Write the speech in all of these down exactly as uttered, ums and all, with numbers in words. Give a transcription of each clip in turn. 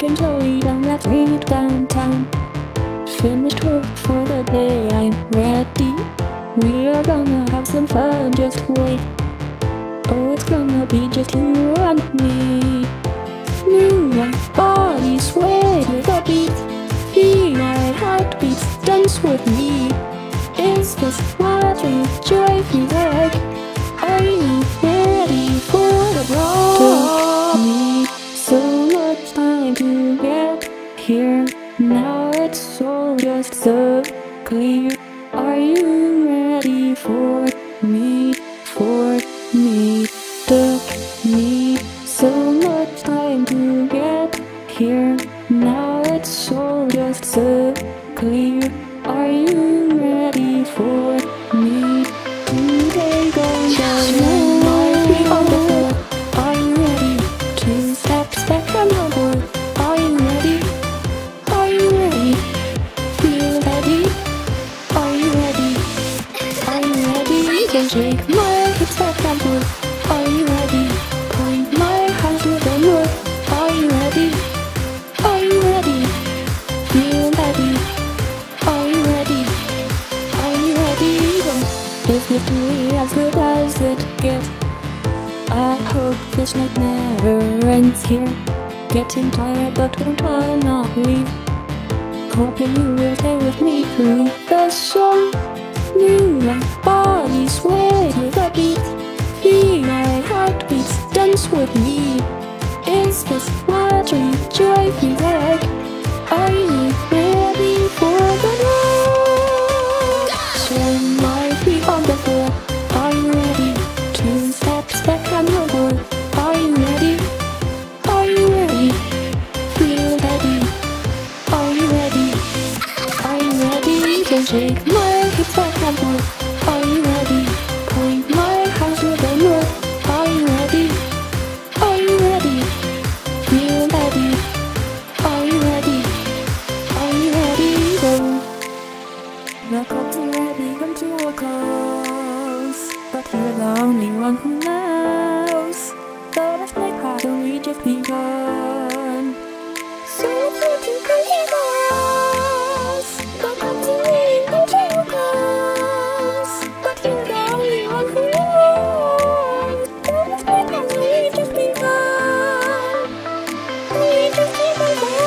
until we don't let me downtown. Finished work for the day, I'm ready. We are gonna have some fun, just wait. Oh, it's gonna be just you and me. Move our bodies, sway to the beat. Feel our heartbeats, dance with me. Is this what you joy feel like? Are you ready for the brawl? Took me so much time to get here. Now it's all just so clear. Are you ready for me? For me? Took me so much time to get here. Now it's all just so clear. Are you ready for me? Today goes down my feet on the floor. Are you ready? Two steps back and forward. Are you ready? Are you ready? Feel ready? Are you ready? Are you ready? Then shake my hips back and forth. Are you ready? Point my hands to the north. Are you ready? Are you ready? Feel ready? Are you ready? Are you ready? Is it really as good as it gets? I hope this night never ends here. Getting tired but won't I not leave. Hoping you will stay with me through the song. Move our bodies, sway to the beat. Feel our heartbeats, dance with me. Is this what your joy feels like? Are you ready for the night? Swing my feet on the floor. Are you ready? Two steps back and forward. Are you ready? Are you ready? Feel ready? Are you ready? Are you ready? Then shake my hips back and forth. Are you ready? Point my hands to the north. Are you ready? Are you ready? Feel ready? Are you ready? Are you ready? Go. The clock's already come to a close, but you're the only one who knows. The last night had only just begun. So let's let you come here for us. The clock's already come to a close, but you're the only one who knows. The last night has only just begun. Only just begun for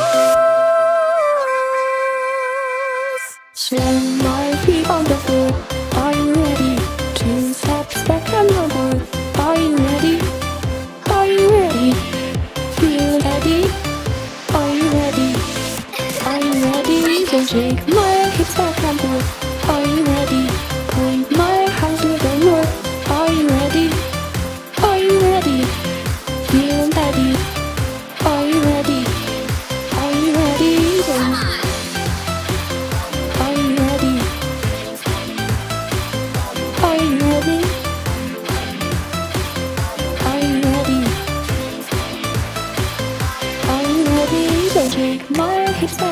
us. Swing my feet on the floor. Are you ready? Two steps back and forward. Are you ready? Are you ready? Feel ready? Are you ready? Are you ready? Then shake my hips back and forth. Are you ready? Point my hands to the north. Are you ready? Are you ready? Feel ready? Are you ready? Are you ready? Then are you ready? Are you ready? Are you ready? Are you ready? Then shake my hips back